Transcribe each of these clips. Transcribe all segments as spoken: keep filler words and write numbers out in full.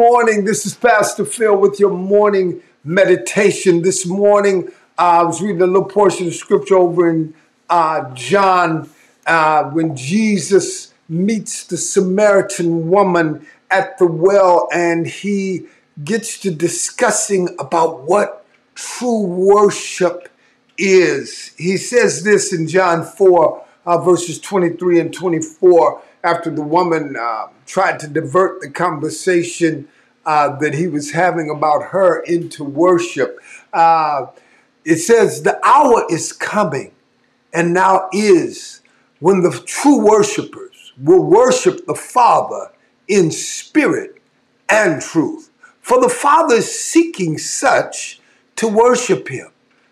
morning. This is Pastor Phil with your morning meditation. This morning, uh, I was reading a little portion of scripture over in uh, John uh, when Jesus meets the Samaritan woman at the well, and he gets to discussing about what true worship is. He says this in John four, uh, verses twenty-three and twenty-four, after the woman uh, tried to divert the conversation uh, that he was having about her into worship. Uh, it says, the hour is coming, and now is, when the true worshipers will worship the Father in spirit and truth. For the Father is seeking such to worship him.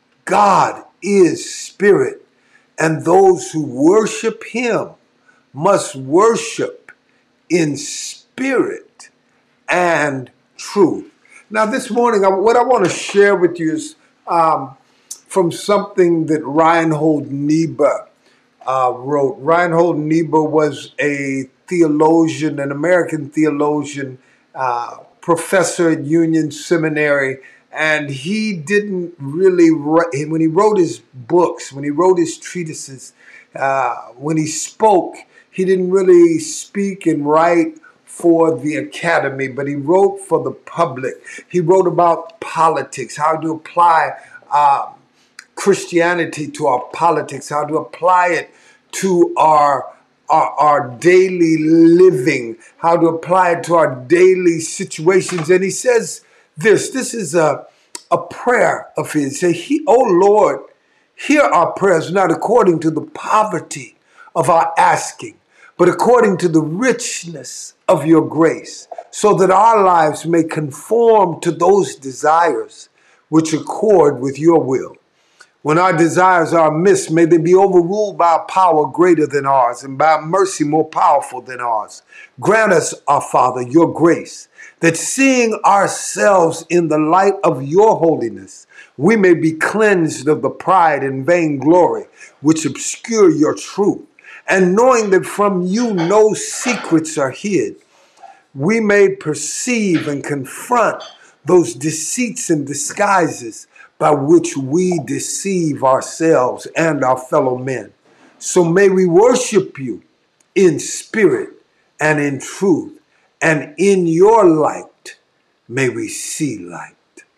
God is spirit, and those who worship him must worship in spirit and truth. Now, this morning, what I want to share with you is um, from something that Reinhold Niebuhr uh, wrote. Reinhold Niebuhr was a theologian, an American theologian, uh, professor at Union Seminary, and he didn't really write, when he wrote his books, when he wrote his treatises, uh, when he spoke, he didn't really speak and write for the academy, but he wrote for the public. He wrote about politics, how to apply uh, Christianity to our politics, how to apply it to our, our, our daily living, how to apply it to our daily situations. And he says this, this is a, a prayer of his. Say, he, oh Lord, hear our prayers, not according to the poverty of our asking, but according to the richness of your grace, so that our lives may conform to those desires which accord with your will. When our desires are amiss, may they be overruled by a power greater than ours and by a mercy more powerful than ours. Grant us, our Father, your grace, that seeing ourselves in the light of your holiness, we may be cleansed of the pride and vainglory which obscure your truth. And knowing that from you no secrets are hid, we may perceive and confront those deceits and disguises by which we deceive ourselves and our fellow men. So may we worship you in spirit and in truth, and in your light may we see light.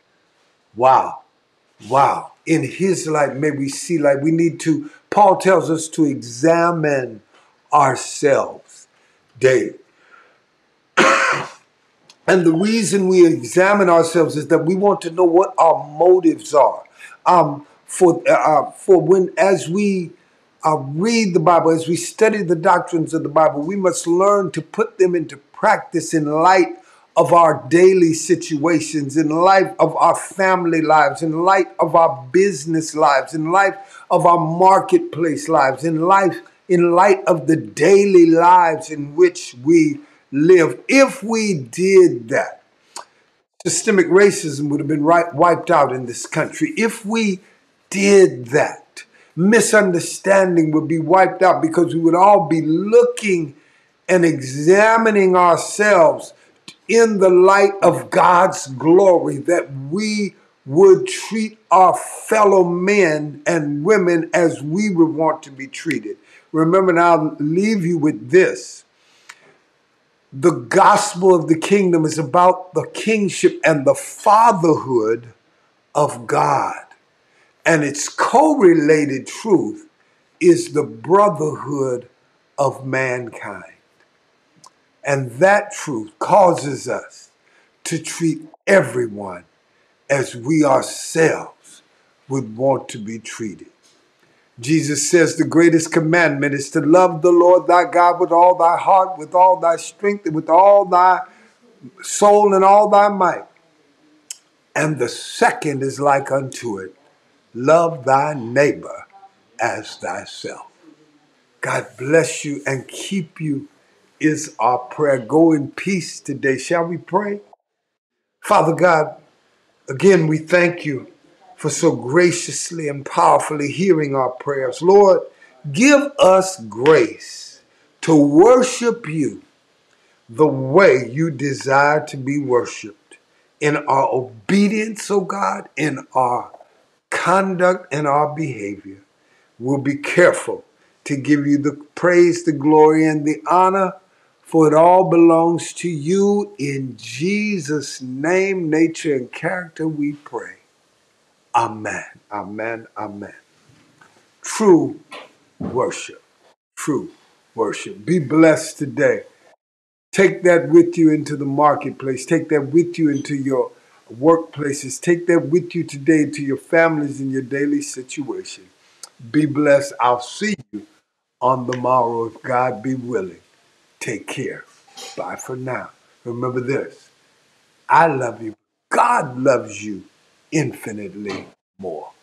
Wow. Wow. In his light may we see light. We need to, Paul tells us to examine ourselves daily. And the reason we examine ourselves is that we want to know what our motives are. Um, for, uh, for when, as we uh, read the Bible, as we study the doctrines of the Bible, we must learn to put them into practice in light of our daily situations, in light of our family lives, in light of our business lives, in light of our marketplace lives, in life, in light of the daily lives in which we live. If we did that, systemic racism would have been right, wiped out in this country. If we did that, misunderstanding would be wiped out, because we would all be looking and examining ourselves in the light of God's glory, that we would treat our fellow men and women as we would want to be treated. Remember, now I'll leave you with this. The gospel of the kingdom is about the kingship and the fatherhood of God. And its correlated truth is the brotherhood of mankind. And that truth causes us to treat everyone as we ourselves would want to be treated. Jesus says the greatest commandment is to love the Lord thy God with all thy heart, with all thy strength, and with all thy soul and all thy might. And the second is like unto it, love thy neighbor as thyself. God bless you and keep you is our prayer. Go in peace today. Shall we pray? Father God, again, we thank you for so graciously and powerfully hearing our prayers. Lord, give us grace to worship you the way you desire to be worshiped, in our obedience, oh God, in our conduct and our behavior. We'll be careful to give you the praise, the glory, and the honor, for it all belongs to you. In Jesus' name, nature, and character we pray. Amen, amen, amen. True worship, true worship. Be blessed today. Take that with you into the marketplace. Take that with you into your workplaces. Take that with you today to your families and your daily situation. Be blessed. I'll see you on the morrow if God be willing. Take care. Bye for now. Remember this. I love you. God loves you infinitely more.